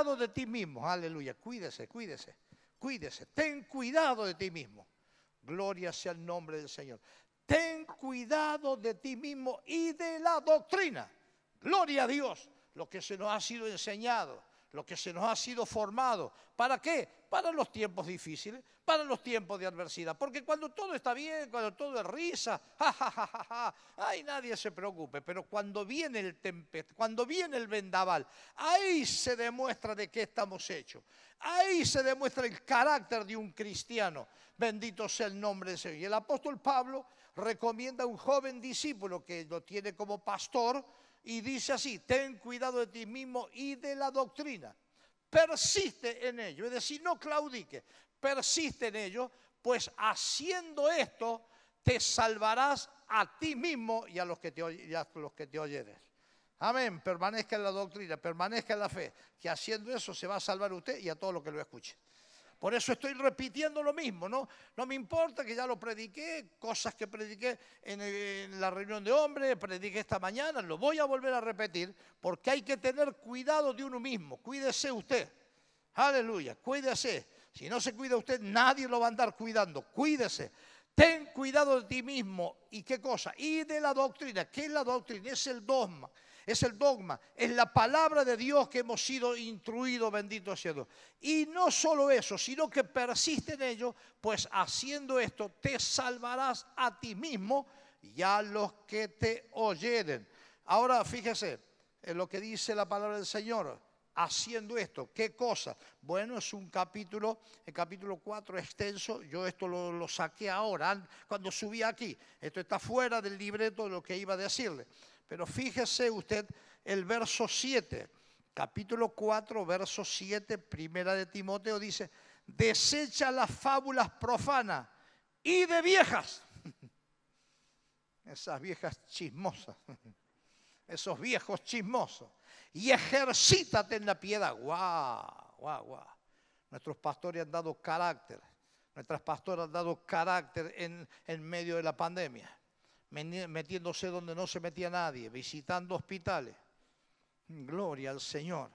cuidado de ti mismo. Aleluya, cuídese, cuídese, cuídese. Ten cuidado de ti mismo. Gloria sea el nombre del Señor. Ten cuidado de ti mismo y de la doctrina. Gloria a Dios, lo que se nos ha sido enseñado, lo que se nos ha sido formado. ¿Para qué? Para los tiempos difíciles, para los tiempos de adversidad. Porque cuando todo está bien, cuando todo es risa, ay, nadie se preocupe. Pero cuando viene el cuando viene el vendaval, ahí se demuestra de qué estamos hechos. Ahí se demuestra el carácter de un cristiano. Bendito sea el nombre del Señor. Y el apóstol Pablo recomienda a un joven discípulo que lo tiene como pastor y dice así: ten cuidado de ti mismo y de la doctrina. Persiste en ello, es decir, no claudique, persiste en ello, pues haciendo esto te salvarás a ti mismo y a los que te oyeres. Amén, permanezca en la doctrina, permanezca en la fe, que haciendo eso se va a salvar usted y a todos los que lo escuchen. Por eso estoy repitiendo lo mismo, ¿no? No me importa que ya lo prediqué, cosas que prediqué en la reunión de hombres, prediqué esta mañana, lo voy a volver a repetir, porque hay que tener cuidado de uno mismo. Cuídese usted. Aleluya, cuídese. Si no se cuida usted, nadie lo va a andar cuidando. Cuídese. Ten cuidado de ti mismo. ¿Y qué cosa? Y de la doctrina. ¿Qué es la doctrina? Es el dogma. Es el dogma, es la palabra de Dios que hemos sido instruidos, bendito sea Dios. Y no solo eso, sino que persiste en ello, pues haciendo esto te salvarás a ti mismo y a los que te oyeren. Ahora fíjese en lo que dice la palabra del Señor. Haciendo esto, ¿qué cosa? Bueno, es un capítulo, el capítulo 4 extenso. Yo esto lo saqué ahora, cuando subí aquí. Esto está fuera del libreto de lo que iba a decirle. Pero fíjese usted el verso 7, capítulo 4, verso 7, primera de Timoteo, dice: desecha las fábulas profanas y de viejas. Esas viejas chismosas, esos viejos chismosos. Y ejercítate en la piedad. ¡Guau! ¡Guau! ¡Guau! Nuestros pastores han dado carácter. Nuestras pastoras han dado carácter en medio de la pandemia. Metiéndose donde no se metía nadie, visitando hospitales. Gloria al Señor.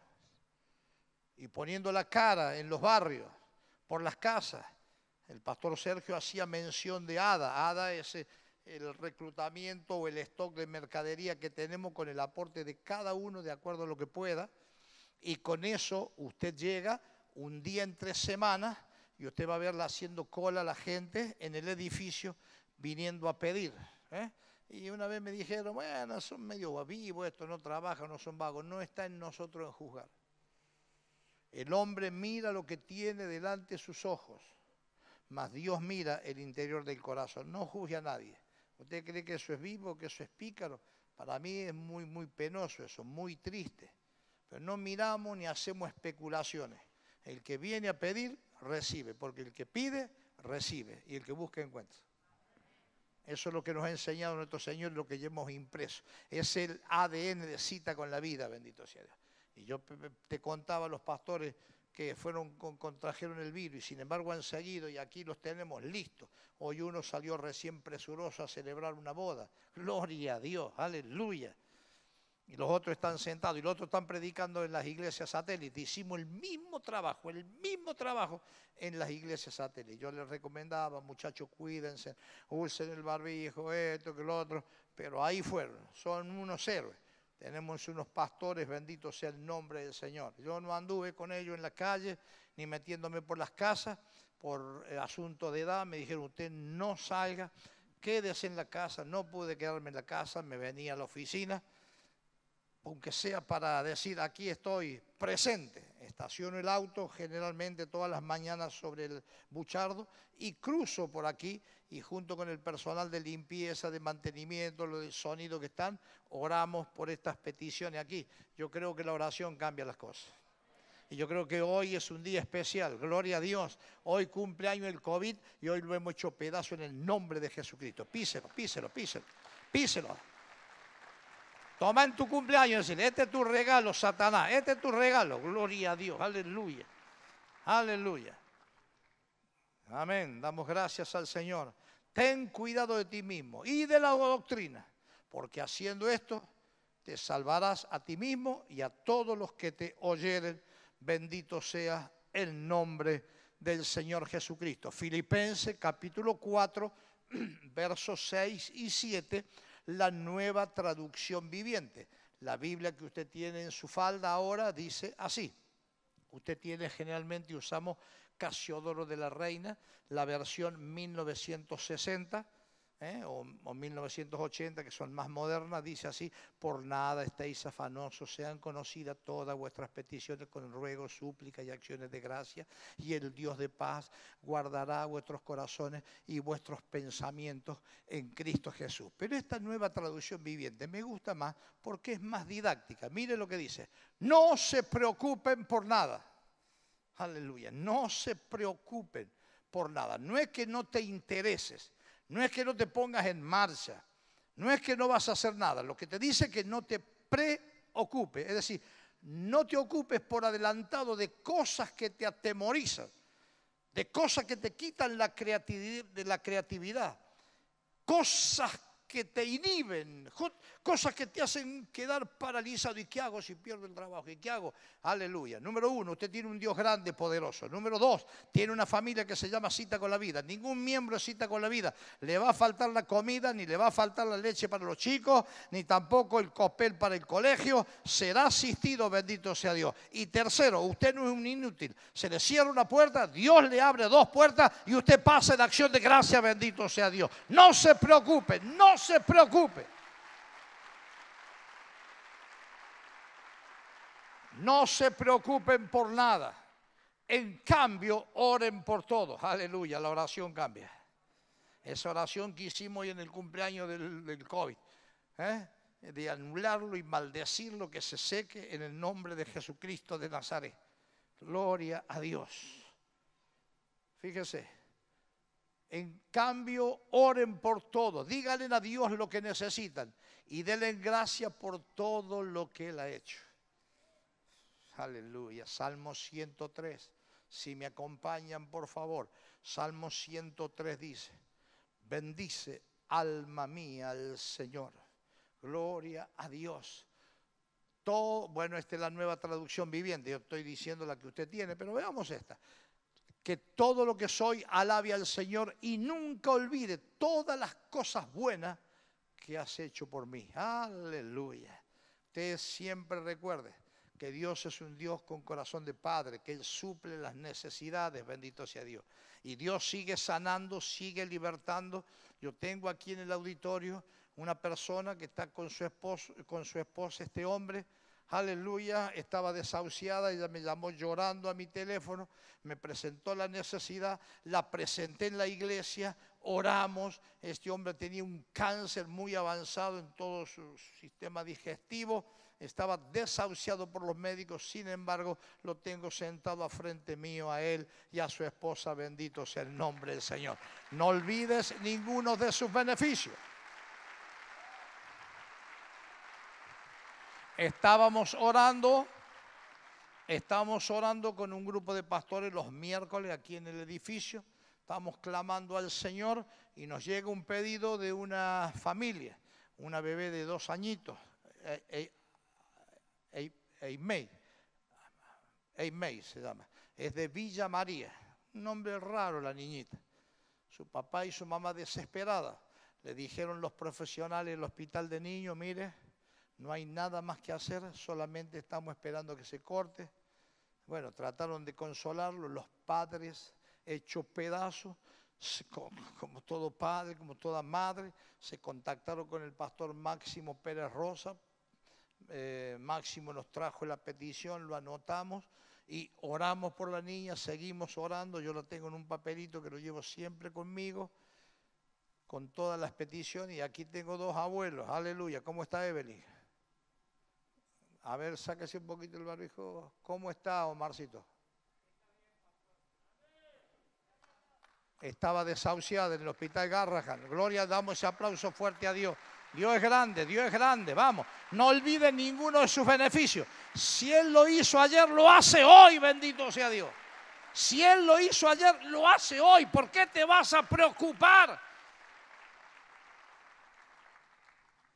Y poniendo la cara en los barrios, por las casas. El pastor Sergio hacía mención de ADA. ADA es el reclutamiento o el stock de mercadería que tenemos con el aporte de cada uno de acuerdo a lo que pueda. Y con eso usted llega un día en 3 semanas y usted va a verla haciendo cola a la gente en el edificio viniendo a pedir. Y una vez me dijeron: bueno, son medio vivos, estos no trabajan, no son vagos. No está en nosotros en juzgar. El hombre mira lo que tiene delante de sus ojos, mas Dios mira el interior del corazón. No juzgue a nadie. ¿Usted cree que eso es vivo, que eso es pícaro? Para mí es muy, muy penoso eso, muy triste. Pero no miramos ni hacemos especulaciones. El que viene a pedir, recibe, porque el que pide, recibe, y el que busca, encuentra. Eso es lo que nos ha enseñado nuestro Señor, lo que ya hemos impreso. Es el ADN de cita con la vida, bendito sea Dios. Y yo te contaba a los pastores que contrajeron el virus y sin embargo han seguido y aquí los tenemos listos. Hoy uno salió recién presuroso a celebrar una boda. Gloria a Dios, aleluya. Y los otros están sentados y los otros están predicando en las iglesias satélites. Hicimos el mismo trabajo en las iglesias satélites. Yo les recomendaba: muchachos, cuídense, usen el barbijo, esto, que lo otro. Pero ahí fueron, son unos héroes. Tenemos unos pastores, bendito sea el nombre del Señor. Yo no anduve con ellos en la calle, ni metiéndome por las casas, por asunto de edad. Me dijeron: usted no salga, quédese en la casa. No pude quedarme en la casa, me venía a la oficina, aunque sea para decir: aquí estoy presente. Estaciono el auto generalmente todas las mañanas sobre el Buchardo y cruzo por aquí y junto con el personal de limpieza, de mantenimiento, lo del sonido que están, oramos por estas peticiones aquí. Yo creo que la oración cambia las cosas. Y yo creo que hoy es un día especial, gloria a Dios. Hoy cumpleaños el COVID y hoy lo hemos hecho pedazo en el nombre de Jesucristo. Píselo, píselo, píselo, píselo. Toma en tu cumpleaños y decir: este es tu regalo, Satanás, este es tu regalo. Gloria a Dios, aleluya, aleluya. Amén, damos gracias al Señor. Ten cuidado de ti mismo y de la doctrina, porque haciendo esto te salvarás a ti mismo y a todos los que te oyeren. Bendito sea el nombre del Señor Jesucristo. Filipenses capítulo 4, versos 6 y 7, la Nueva Traducción Viviente. La Biblia que usted tiene en su falda ahora dice así. Usted tiene, generalmente usamos Casiodoro de la Reina, la versión 1960 o 1980, que son más modernas, dice así: por nada estéis afanosos, sean conocidas todas vuestras peticiones con ruegos, súplicas y acciones de gracia, y el Dios de paz guardará vuestros corazones y vuestros pensamientos en Cristo Jesús. Pero esta Nueva Traducción Viviente me gusta más porque es más didáctica. Mire lo que dice: no se preocupen por nada. Aleluya, no se preocupen por nada. No es que no te intereses, no es que no te pongas en marcha, no es que no vas a hacer nada. Lo que te dice es que no te preocupes, es decir, no te ocupes por adelantado de cosas que te atemorizan, de cosas que te quitan la creatividad, cosas que te inhiben, cosas que te hacen quedar paralizado. ¿Y qué hago si pierdo el trabajo? ¿Y qué hago? Aleluya. Número 1, usted tiene un Dios grande, poderoso. Número 2, tiene una familia que se llama Cita con la Vida. Ningún miembro de Cita con la Vida le va a faltar la comida, ni le va a faltar la leche para los chicos, ni tampoco el copel para el colegio. Será asistido, bendito sea Dios. Y tercero, usted no es un inútil. Se le cierra una puerta, Dios le abre 2 puertas y usted pasa en acción de gracia, bendito sea Dios. No se preocupe, no se preocupe. No se preocupen por nada. En cambio, oren por todo. Aleluya, la oración cambia. Esa oración que hicimos hoy en el cumpleaños del COVID, de anularlo y maldecirlo, que se seque en el nombre de Jesucristo de Nazaret. Gloria a Dios. Fíjese. En cambio, oren por todo. Díganle a Dios lo que necesitan y denle gracias por todo lo que Él ha hecho. Aleluya. Salmo 103. Si me acompañan, por favor. Salmo 103 dice: bendice, alma mía, al Señor. Gloria a Dios. Todo, bueno, esta es la Nueva Traducción Viviente. Yo estoy diciendo la que usted tiene, pero veamos esta. Que todo lo que soy alabe al Señor y nunca olvide todas las cosas buenas que has hecho por mí. Aleluya. Usted siempre recuerde que Dios es un Dios con corazón de padre, que Él suple las necesidades, bendito sea Dios. Y Dios sigue sanando, sigue libertando. Yo tengo aquí en el auditorio una persona que está con su esposa, este hombre. Aleluya, estaba desahuciada, ella me llamó llorando a mi teléfono, me presentó la necesidad, la presenté en la iglesia, oramos. Este hombre tenía un cáncer muy avanzado en todo su sistema digestivo, estaba desahuciado por los médicos, sin embargo lo tengo sentado a frente mío, a él y a su esposa, bendito sea el nombre del Señor. No olvides ninguno de sus beneficios. Estábamos orando con un grupo de pastores los miércoles aquí en el edificio. Estábamos clamando al Señor y nos llega un pedido de una familia, una bebé de 2 añitos, May se llama. Es de Villa María, un nombre raro la niñita. Su papá y su mamá desesperada. Le dijeron los profesionales del hospital de niños: mire, no hay nada más que hacer, solamente estamos esperando que se corte. Bueno, trataron de consolarlo, los padres hechos pedazos, como todo padre, como toda madre, se contactaron con el pastor Máximo Pérez Rosa. Máximo nos trajo la petición, lo anotamos y oramos por la niña, seguimos orando. Yo la tengo en un papelito que lo llevo siempre conmigo, con todas las peticiones, y aquí tengo 2 abuelos. Aleluya. ¿Cómo está Evelyn? A ver, sáquese un poquito el barbijo. ¿Cómo está, Omarcito? Estaba desahuciada en el hospital Garrahan. Gloria, damos ese aplauso fuerte a Dios. Dios es grande, vamos. No olviden ninguno de sus beneficios. Si Él lo hizo ayer, lo hace hoy, bendito sea Dios. Si Él lo hizo ayer, lo hace hoy. ¿Por qué te vas a preocupar?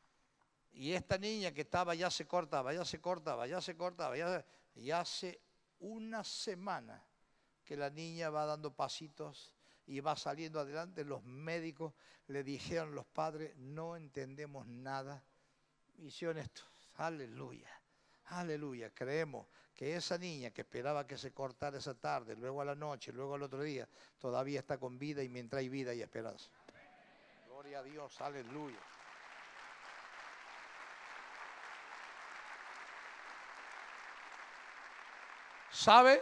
Y esta niña que estaba ya se cortaba, una semana que la niña va dando pasitos y va saliendo adelante. Los médicos le dijeron a los padres, no entendemos nada. Hicieron esto, aleluya, aleluya. Creemos que esa niña que esperaba que se cortara esa tarde, luego a la noche, luego al otro día, todavía está con vida y mientras hay vida hay esperanza. Gloria a Dios, aleluya. ¿Sabe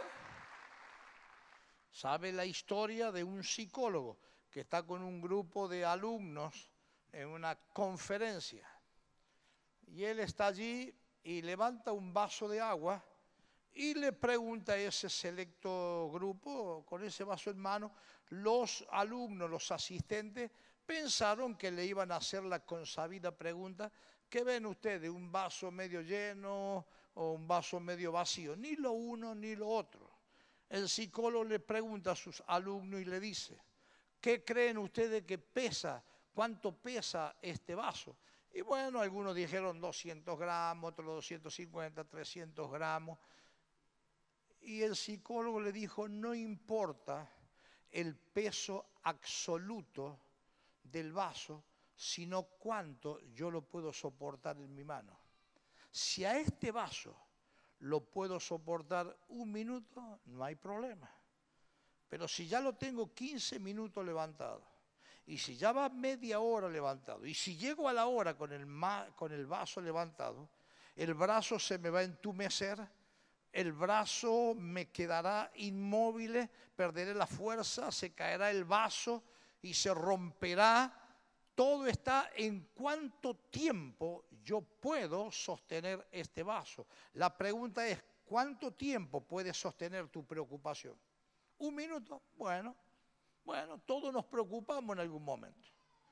la historia de un psicólogo que está con un grupo de alumnos en una conferencia? Y él está allí y levanta un vaso de agua y le pregunta a ese selecto grupo, con ese vaso en mano, los alumnos, los asistentes, pensaron que le iban a hacer la consabida pregunta, ¿qué ven ustedes? ¿Un vaso medio lleno o un vaso medio vacío? Ni lo uno ni lo otro. El psicólogo le pregunta a sus alumnos y le dice, ¿qué creen ustedes que pesa? ¿Cuánto pesa este vaso? Y bueno, algunos dijeron 200 gramos, otros 250, 300 gramos. Y el psicólogo le dijo, no importa el peso absoluto del vaso, sino cuánto yo lo puedo soportar en mi mano. Si a este vaso lo puedo soportar un minuto, no hay problema. Pero si ya lo tengo 15 minutos levantado, y si ya va media hora levantado, y si llego a la hora con el vaso levantado, el brazo se me va a entumecer, el brazo me quedará inmóvil, perderé la fuerza, se caerá el vaso y se romperá. Todo está en cuánto tiempo yo puedo sostener este vaso. La pregunta es, ¿cuánto tiempo puedes sostener tu preocupación? ¿Un minuto? Bueno, todos nos preocupamos en algún momento.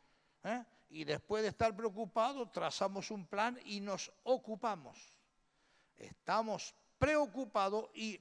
Y después de estar preocupados, trazamos un plan y nos ocupamos. Estamos preocupados y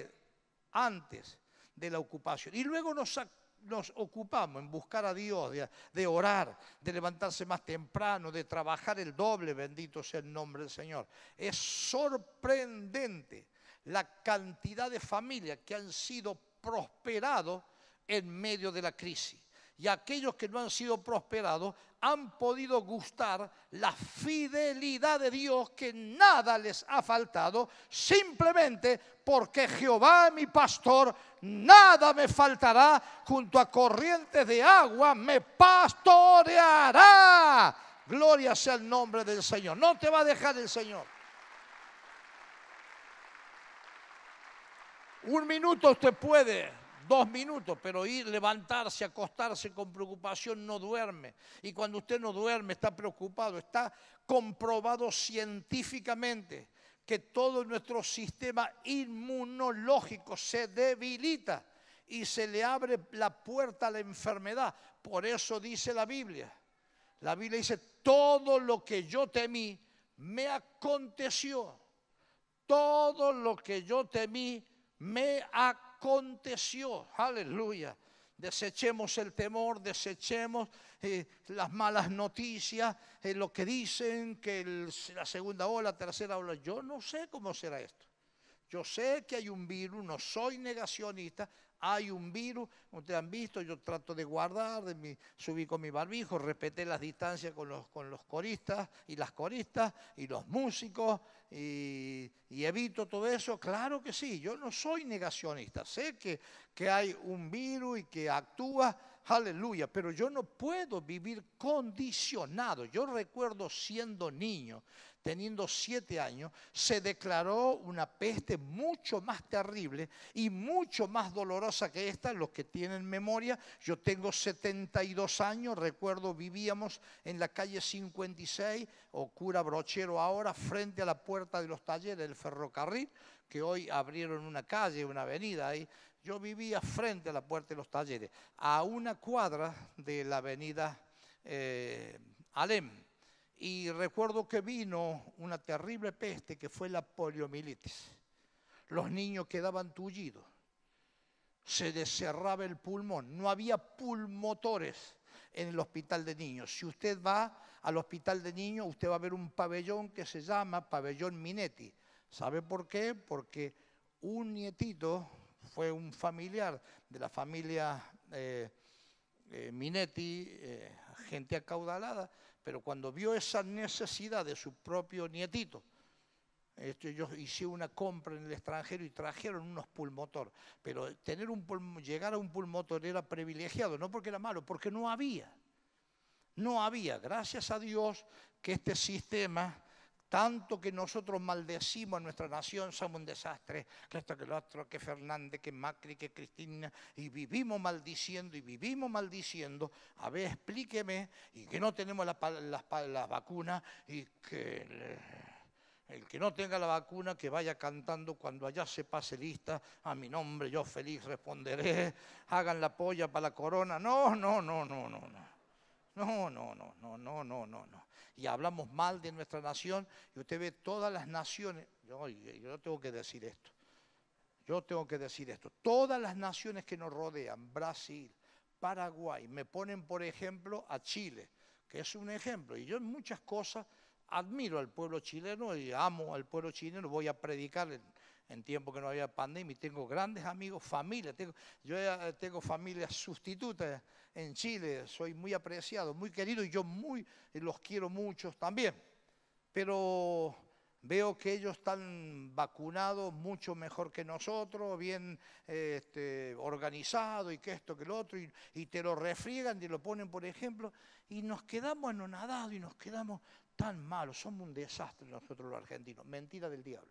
antes de la ocupación. Y luego nos ocupamos en buscar a Dios, de orar, de levantarse más temprano, de trabajar el doble, bendito sea el nombre del Señor. Es sorprendente la cantidad de familias que han sido prosperados en medio de la crisis. Y aquellos que no han sido prosperados han podido gustar la fidelidad de Dios, que nada les ha faltado, simplemente porque Jehová es mi pastor, nada me faltará, junto a corrientes de agua me pastoreará. Gloria sea el nombre del Señor. No te va a dejar el Señor. Un minuto usted puede, 2 minutos, pero levantarse, acostarse con preocupación no duerme. Y cuando usted no duerme, está preocupado. Está comprobado científicamente que todo nuestro sistema inmunológico se debilita y se le abre la puerta a la enfermedad. Por eso dice la Biblia. La Biblia dice, todo lo que yo temí me aconteció. Todo lo que yo temí me aconteció. Aleluya. Desechemos el temor, desechemos las malas noticias, lo que dicen, que la segunda ola, la tercera ola. Yo no sé cómo será esto. Yo sé que hay un virus, no soy negacionista, hay un virus. Ustedes han visto, yo trato de guardar, subí con mi barbijo, respeté las distancias con los coristas y las coristas y los músicos y evito todo eso. Claro que sí, yo no soy negacionista, sé que hay un virus y que actúa, aleluya, pero yo no puedo vivir condicionado. Yo recuerdo siendo niño, teniendo 7 años, se declaró una peste mucho más terrible y mucho más dolorosa que esta. Los que tienen memoria, yo tengo 72 años, recuerdo vivíamos en la calle 56, o Cura Brochero ahora, frente a la puerta de los talleres del ferrocarril, que hoy abrieron una calle, una avenida ahí. Yo vivía frente a la puerta de los talleres, a una cuadra de la avenida Alem. Y recuerdo que vino una terrible peste que fue la poliomielitis. Los niños quedaban tullidos, se les cerraba el pulmón, no había pulmotores en el hospital de niños. Si usted va al hospital de niños, usted va a ver un pabellón que se llama Pabellón Minetti. ¿Sabe por qué? Porque un nietito fue un familiar de la familia Minetti, gente acaudalada, pero cuando vio esa necesidad de su propio nietito, ellos hicieron una compra en el extranjero y trajeron unos pulmotor, pero llegar a un pulmotor era privilegiado, no porque era malo, porque no había. No había, gracias a Dios, que este sistema, tanto que nosotros maldecimos a nuestra nación, somos un desastre, que esto, que lo otro, que Fernández, que Macri, que Cristina, y vivimos maldiciendo, a ver, explíqueme, y que no tenemos las vacunas, y que el que no tenga la vacuna, que vaya cantando cuando allá se pase lista, a mi nombre yo feliz responderé, hagan la polla para la corona, no. No. Y hablamos mal de nuestra nación y usted ve todas las naciones, yo tengo que decir esto, todas las naciones que nos rodean, Brasil, Paraguay, me ponen por ejemplo a Chile, que es un ejemplo, y yo en muchas cosas admiro al pueblo chileno y amo al pueblo chileno, voy a predicar en tiempo que no había pandemia, y tengo grandes amigos, familia, yo tengo familia sustituta en Chile, soy muy apreciado, muy querido y yo los quiero mucho también, pero veo que ellos están vacunados mucho mejor que nosotros, bien organizados y que esto, que lo otro, y te lo refriegan y lo ponen por ejemplo, y nos quedamos anonadados y nos quedamos tan malos, somos un desastre nosotros los argentinos, mentira del diablo.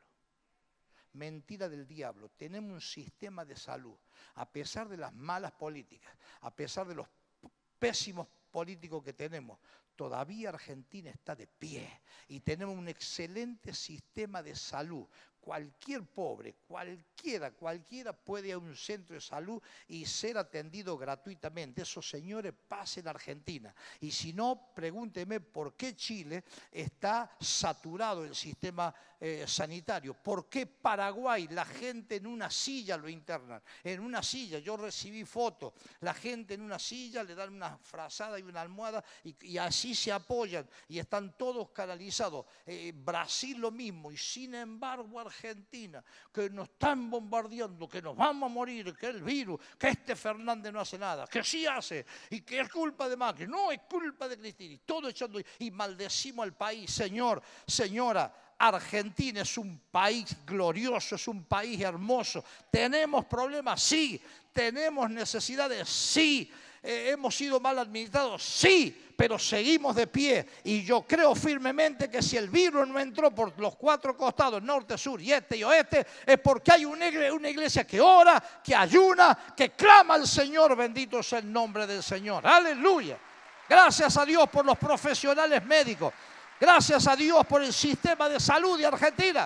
Mentira del diablo, tenemos un sistema de salud, a pesar de las malas políticas, a pesar de los pésimos políticos que tenemos, todavía Argentina está de pie y tenemos un excelente sistema de salud. Cualquier pobre, cualquiera puede ir a un centro de salud y ser atendido gratuitamente. Esos señores pasen a Argentina. Y si no, pregúnteme por qué Chile está saturado el sistema sanitario. ¿Por qué Paraguay la gente en una silla lo internan? En una silla, yo recibí fotos, la gente en una silla le dan una frazada y una almohada y así se apoyan y están todos canalizados. Brasil lo mismo y sin embargo Argentina, que nos están bombardeando, que nos vamos a morir, que el virus, que este Fernández no hace nada, que sí hace y que es culpa de Macri, no es culpa de Cristina, y todo echando y maldecimos al país. Señor, señora, Argentina es un país glorioso, es un país hermoso. ¿Tenemos problemas? Sí. ¿Tenemos necesidades? Sí. ¿Hemos sido mal administrados? Sí. Pero seguimos de pie. Y yo creo firmemente que si el virus no entró por los cuatro costados, norte, sur y este y oeste, es porque hay una iglesia que ora, que ayuna, que clama al Señor. Bendito sea el nombre del Señor. Aleluya. Gracias a Dios por los profesionales médicos. Gracias a Dios por el sistema de salud de Argentina.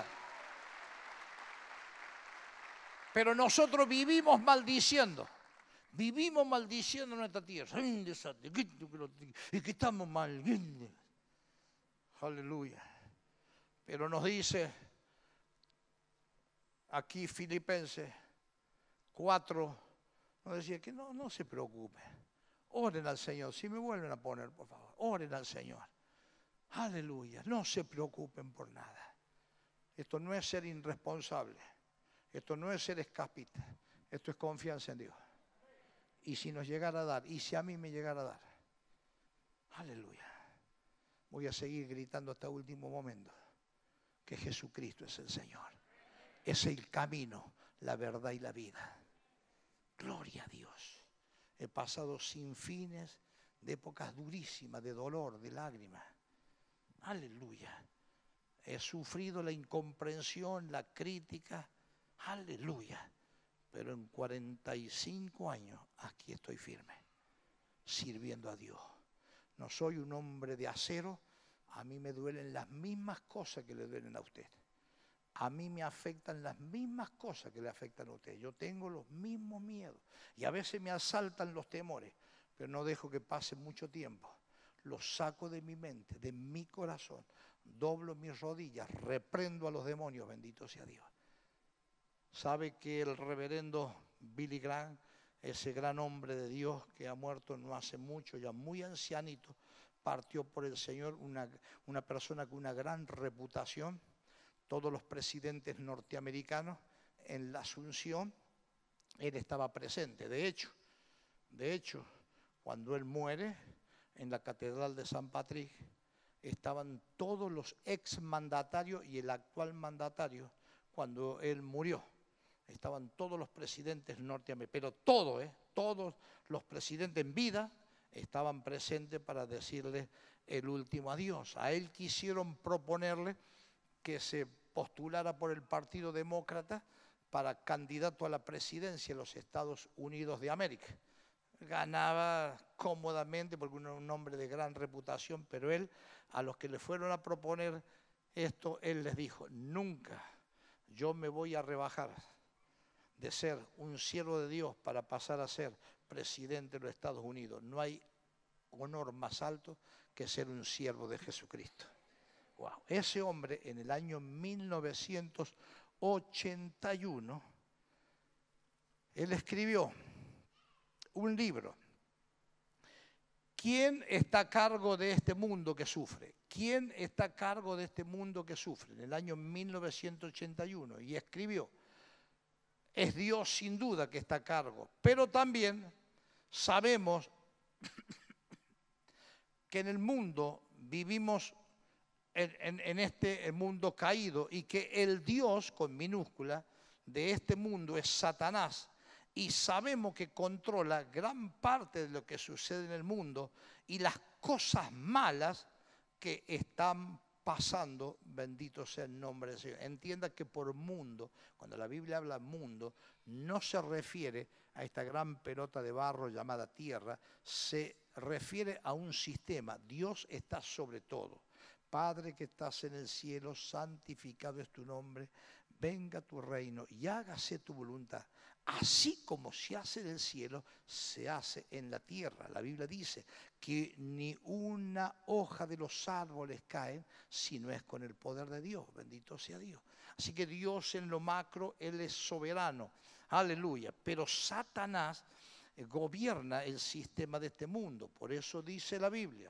Pero nosotros vivimos maldiciendo nuestra tierra. Y que estamos mal. Aleluya. Pero nos dice aquí Filipenses 4, nos decía que no se preocupe. Oren al Señor. Si me vuelven a poner, por favor, oren al Señor. Aleluya, no se preocupen por nada. Esto no es ser irresponsable, esto no es ser escapista, esto es confianza en Dios. Y si nos llegara a dar, y si a mí me llegara a dar, aleluya, voy a seguir gritando hasta el último momento que Jesucristo es el Señor. Es el camino, la verdad y la vida. Gloria a Dios. He pasado sin fines de épocas durísimas, de dolor, de lágrimas. Aleluya. He sufrido la incomprensión, la crítica. Aleluya. Pero en 45 años aquí estoy firme, sirviendo a Dios. No soy un hombre de acero. A mí me duelen las mismas cosas que le duelen a usted. A mí me afectan las mismas cosas que le afectan a usted. Yo tengo los mismos miedos. Y a veces me asaltan los temores. Pero no dejo que pase mucho tiempo. Los saco de mi mente, de mi corazón, doblo mis rodillas, reprendo a los demonios, bendito sea Dios. Sabe que el reverendo Billy Graham, ese gran hombre de Dios que ha muerto no hace mucho, ya muy ancianito, partió por el Señor, una persona con una gran reputación. Todos los presidentes norteamericanos en la Asunción, él estaba presente. De hecho, cuando él muere en la Catedral de San Patrick, estaban todos los exmandatarios y el actual mandatario cuando él murió. Estaban todos los presidentes norteamericanos, pero todos los presidentes en vida estaban presentes para decirle el último adiós. A él quisieron proponerle que se postulara por el Partido Demócrata para candidato a la presidencia de los Estados Unidos de América. Ganaba cómodamente porque era un hombre de gran reputación, pero él, a los que le fueron a proponer esto, él les dijo: nunca yo me voy a rebajar de ser un siervo de Dios para pasar a ser presidente de los Estados Unidos. No hay honor más alto que ser un siervo de Jesucristo. Wow. Ese hombre en el año 1981, él escribió un libro. ¿Quién está a cargo de este mundo que sufre? ¿Quién está a cargo de este mundo que sufre? En el año 1981. Y escribió: es Dios sin duda que está a cargo, pero también sabemos que en el mundo vivimos en este mundo caído y que el Dios, con minúscula, de este mundo es Satanás. Y sabemos que controla gran parte de lo que sucede en el mundo y las cosas malas que están pasando, bendito sea el nombre del Señor. Entienda que por mundo, cuando la Biblia habla mundo, no se refiere a esta gran pelota de barro llamada tierra, se refiere a un sistema. Dios está sobre todo. Padre que estás en el cielo, santificado es tu nombre, venga tu reino y hágase tu voluntad. Así como se hace en el cielo, se hace en la tierra. La Biblia dice que ni una hoja de los árboles cae si no es con el poder de Dios. Bendito sea Dios. Así que Dios en lo macro, Él es soberano. Aleluya. Pero Satanás gobierna el sistema de este mundo. Por eso dice la Biblia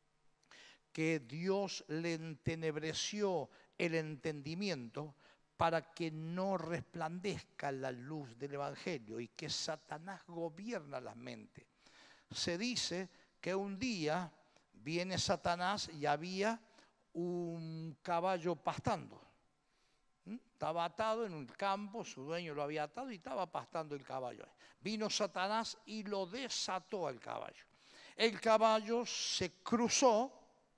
que Dios le entenebreció el entendimiento para que no resplandezca la luz del Evangelio, y que Satanás gobierna las mentes. Se dice que un día viene Satanás y había un caballo pastando. Estaba atado en un campo, su dueño lo había atado y estaba pastando el caballo. Vino Satanás y lo desató al caballo. El caballo se cruzó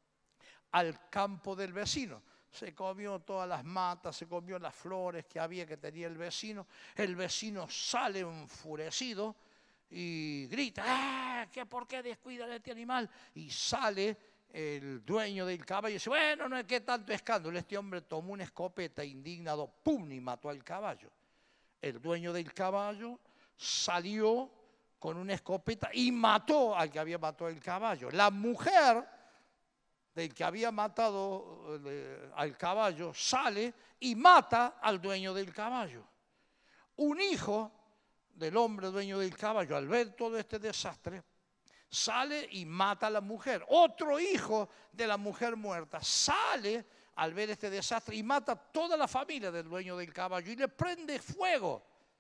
al campo del vecino. Se comió todas las matas, se comió las flores que tenía el vecino. El vecino sale enfurecido y grita: ¡ah! ¿Por qué descuidan a este animal? Y sale el dueño del caballo y dice: bueno, no es que tanto escándalo. Este hombre tomó una escopeta indignado, ¡pum!, y mató al caballo. El dueño del caballo salió con una escopeta y mató al que había matado el caballo. La mujer del que había matado al caballo sale y mata al dueño del caballo. Un hijo del hombre dueño del caballo, al ver todo este desastre, sale y mata a la mujer. Otro hijo de la mujer muerta sale al ver este desastre y mata a toda la familia del dueño del caballo y le prende fuego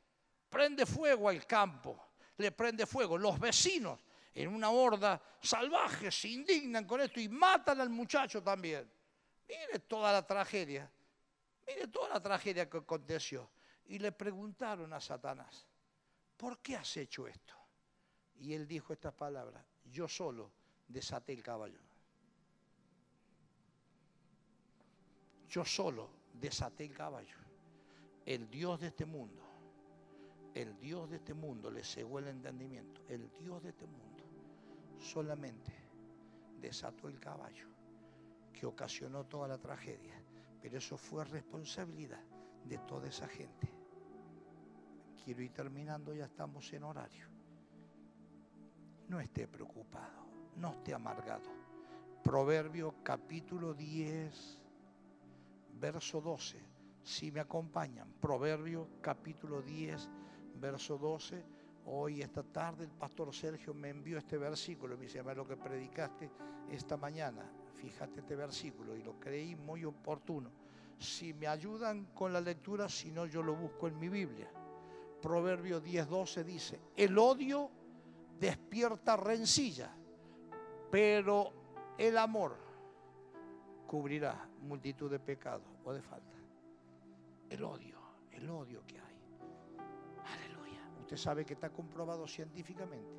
al campo, le prende fuego. Los vecinos, en una horda salvaje, se indignan con esto y matan al muchacho también. Mire toda la tragedia que aconteció. Y le preguntaron a Satanás: ¿por qué has hecho esto? Y él dijo estas palabras: yo solo desaté el caballo. Yo solo desaté el caballo. El Dios de este mundo le cegó el entendimiento. El Dios de este mundo solamente desató el caballo que ocasionó toda la tragedia, pero eso fue responsabilidad de toda esa gente. Quiero ir terminando, ya estamos en horario. No esté preocupado, no esté amargado. Proverbio capítulo 10, verso 12. Si me acompañan, Proverbio capítulo 10, verso 12. Hoy, esta tarde, el pastor Sergio me envió este versículo. Me dice: lo que predicaste esta mañana, fíjate este versículo, y lo creí muy oportuno. Si me ayudan con la lectura, si no yo lo busco en mi Biblia. Proverbios 10:12 dice: el odio despierta rencilla, pero el amor cubrirá multitud de pecados o de faltas. El odio que hay. Aleluya. Usted sabe que está comprobado científicamente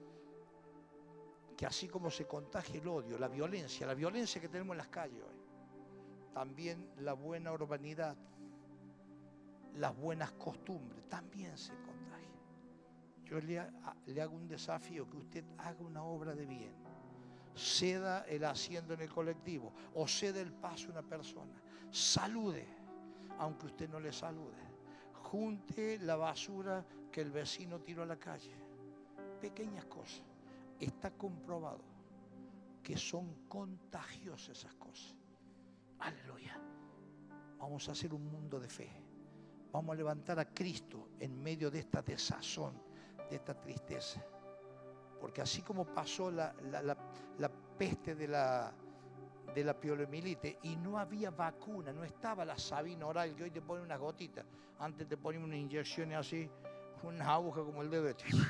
que así como se contagia el odio, la violencia que tenemos en las calles hoy, también la buena urbanidad, las buenas costumbres, también se contagia. Yo le hago un desafío, que usted haga una obra de bien. Ceda el asiento en el colectivo o ceda el paso a una persona. Salude, aunque usted no le salude. Junte la basura que el vecino tiró a la calle. Pequeñas cosas. Está comprobado que son contagiosas esas cosas. Aleluya. Vamos a hacer un mundo de fe. Vamos a levantar a Cristo en medio de esta desazón, de esta tristeza. Porque así como pasó la peste de la poliomielitis y no había vacuna, no estaba la Sabina oral, que hoy te ponen unas gotitas. Antes te ponían unas inyecciones así, una aguja como el dedo de este.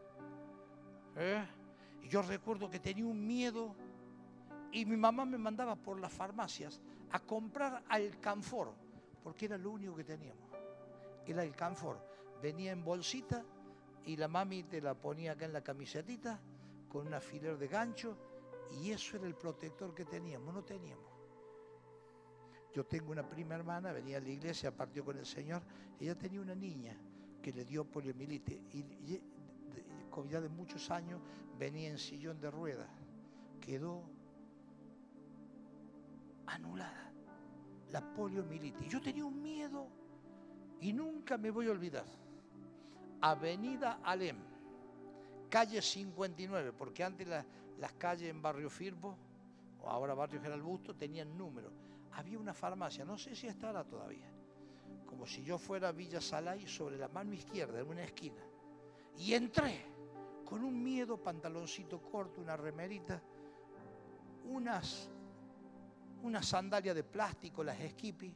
Y yo recuerdo que tenía un miedo y mi mamá me mandaba por las farmacias a comprar alcanfor, porque era lo único que teníamos. Era el alcanfor. Venía en bolsita y la mami te la ponía acá en la camisetita con un alfiler de gancho, y eso era el protector que teníamos, no teníamos. Yo tengo una prima hermana, venía a la iglesia, partió con el Señor, ella tenía una niña que le dio poliomielitis y ya de muchos años venía en sillón de ruedas, quedó anulada la poliomielitis. Yo tenía un miedo y nunca me voy a olvidar. Avenida Alem, calle 59, porque antes las calles en Barrio Firpo, o ahora Barrio General Busto, tenían número. Había una farmacia, no sé si estará todavía, como si yo fuera a Villa Salay, sobre la mano izquierda, en una esquina. Y entré con un miedo, pantaloncito corto, una remerita, unas sandalias de plástico, las Skippy,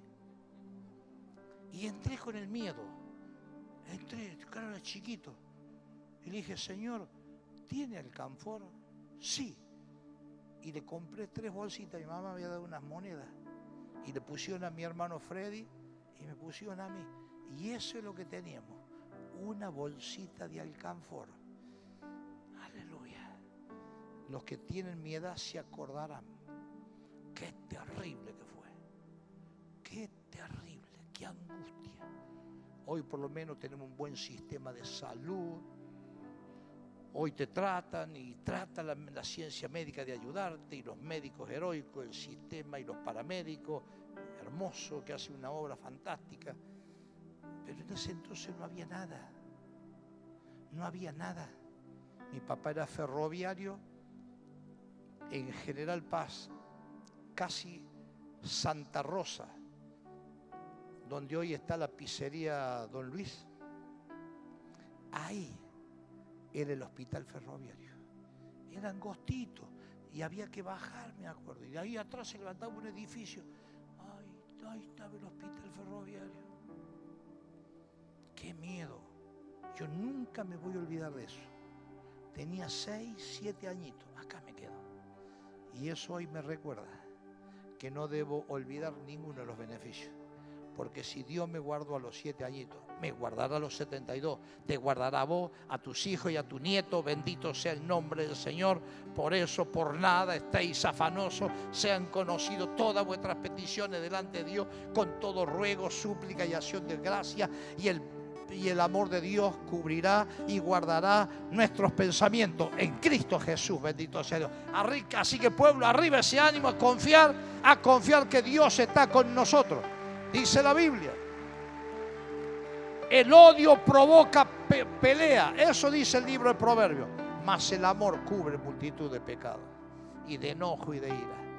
y entré con el miedo. Entré, claro, era chiquito, y le dije: Señor, ¿tiene alcanfor? Sí. Y le compré 3 bolsitas, mi mamá me había dado unas monedas, y le pusieron a mi hermano Freddy, y me pusieron a mí, y eso es lo que teníamos, una bolsita de alcanfor. Aleluya. Los que tienen mi edad se acordarán. Qué terrible que fue. Qué terrible, qué angustia. Hoy por lo menos tenemos un buen sistema de salud. Hoy te tratan y trata la ciencia médica de ayudarte, y los médicos heroicos, el sistema y los paramédicos, hermoso, que hace una obra fantástica. Pero en ese entonces no había nada. No había nada. Mi papá era ferroviario en General Paz, casi Santa Rosa, donde hoy está la pizzería Don Luis. Ahí era el hospital ferroviario. Era angostito y había que bajar, me acuerdo. Y de ahí atrás se levantaba un edificio. Ahí estaba el hospital ferroviario. ¡Qué miedo! Yo nunca me voy a olvidar de eso. Tenía 6, 7 añitos. Acá me quedo. Y eso hoy me recuerda que no debo olvidar ninguno de los beneficios. Porque si Dios me guardó a los 7 añitos, me guardará a los 72. Te guardará a vos, a tus hijos y a tu nieto. Bendito sea el nombre del Señor. Por eso, por nada estéis afanosos. Sean conocidos todas vuestras peticiones delante de Dios, con todo ruego, súplica y acción de gracia. Y el amor de Dios cubrirá y guardará nuestros pensamientos en Cristo Jesús. Bendito sea Dios. Así que, pueblo, arriba ese ánimo, a confiar que Dios está con nosotros. Dice la Biblia: el odio provoca pelea. Eso dice el libro de Proverbios. Mas el amor cubre multitud de pecados y de enojo y de ira.